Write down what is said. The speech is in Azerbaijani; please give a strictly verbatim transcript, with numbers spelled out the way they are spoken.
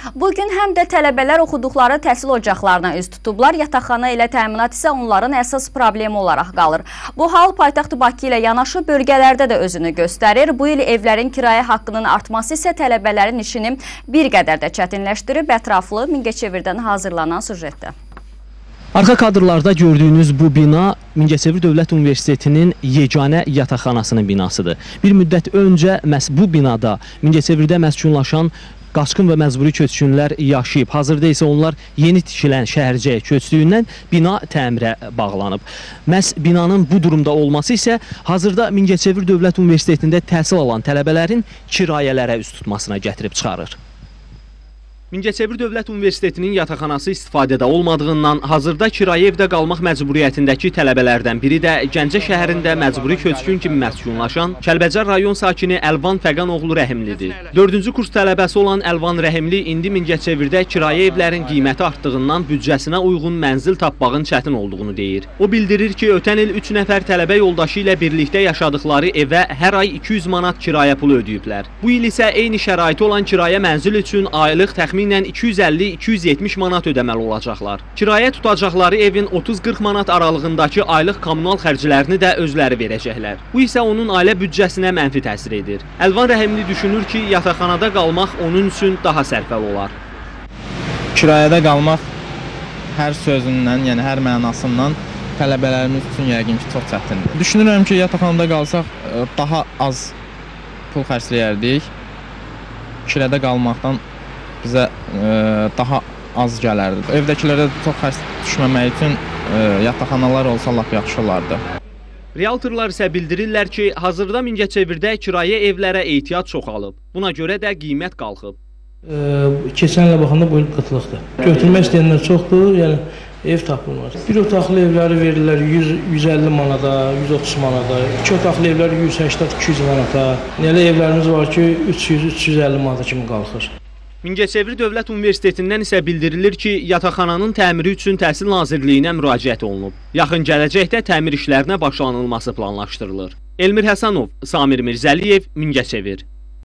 Bugün həm də tələbələr oxuduqları təhsil ocaqlarına üz tutublar, yataqxana ilə təminat isə onların əsas problemi olaraq qalır. Bu hal paytaxt Bakı ilə yanaşı bölgələrdə də özünü göstərir. Bu il evlərin kirayə haqqının artması isə tələbələrin işini bir qədər də çətinləşdirib. Ətraflı Mingəçevirdən hazırlanan sujetdə. Arxa kadrlarda gördüyünüz bu bina Mingəçevir Dövlət Universitetinin yeganə yataqxanasının binasıdır. Bir müddət öncə məhz bu binada Mingəçevirdə məskunlaşan qaçqın və məcburi köçkünlər yaşayıb. Hazırda isə onlar yeni tikilən şəhərcəyə köçdüyündən bina təmirə bağlanıb. Məhz binanın bu durumda olması isə hazırda Mingəçevir Dövlət Universitetində təhsil alan tələbələrin kirayələrə üst tutmasına gətirib çıxarır. Mingəçevir Dövlət Universitetinin yataqxanası istifadədə olmadığından hazırda kirayə evdə qalmaq məcburiyyətindəki tələbələrdən biri də Gəncə şəhərində məcburi köçkün kimi məskunlaşan Kəlbəcər rayon sakini Əlvan Fəqanoğlu Rəhimlidir. dördüncü kurs tələbəsi olan Əlvan Rəhimli indi Mingəçevirdə kirayə evlərin qiyməti artdığından büdcəsinə uyğun mənzil tapmağın çətin olduğunu deyir. O bildirir ki, ötən il üç nəfər tələbə yoldaşı ilə birlikdə yaşadıkları evə hər ay iki yüz manat kirayə pulu ödəyiblər. Bu il isə eyni şəraiti olan kirayə mənzil üçün aylıq təxmin ilə iki yüz əlli iki yüz yetmiş manat ödəməli olacaqlar. Kirayə tutacaqları evin otuz qırx manat aralığındakı aylıq kommunal xərclərini də özləri verəcəklər. Bu isə onun ailə büdcəsinə mənfi təsir edir. Əlvan Rəhimli düşünür ki, yataqxanada qalmaq onun üçün daha sərfəli olar. Kirayədə qalmaq hər sözündən, yəni hər mənasından tələbələrimiz üçün yəqin ki, çox çətindir. Düşünürəm ki, yataqxanada qalsaq daha az pul xərcləyərdik. Kirayədə qalmaqdan bizə e, daha az gələrdi. Evdəkilərə çox xərc düşməmək üçün e, yataqxanalar olsa lap yaxşı olardı. Realtorlar isə bildirirlər ki, hazırda Mingəçevirdə kirayə evlərə ehtiyac çoxalıb. Buna görə də qiymət qalxıb. E, keçən ilə baxanda bu il qıtlıqdır. Götürmək istəyənlər çoxdur, yəni ev tapılmaz. Bir otaqlı evləri verirlər yüz yüz əlli manata, yüz otuz manata, iki otaqlı evlər yüz səksən iki yüz manata. Elə evlərimiz var ki, üç yüz üç yüz əlli manata kimi qalxır. Mingəçevir Dövlət Universitetindən isə bildirilir ki, yataqxananın təmiri üçün Təhsil Nazirliyinə müraciət olunub. Yaxın gələcəkdə təmir işlərinə başlanılması planlaşdırılır. Elmir Həsənov, Samir Mirzəliyev, Mingəçevir.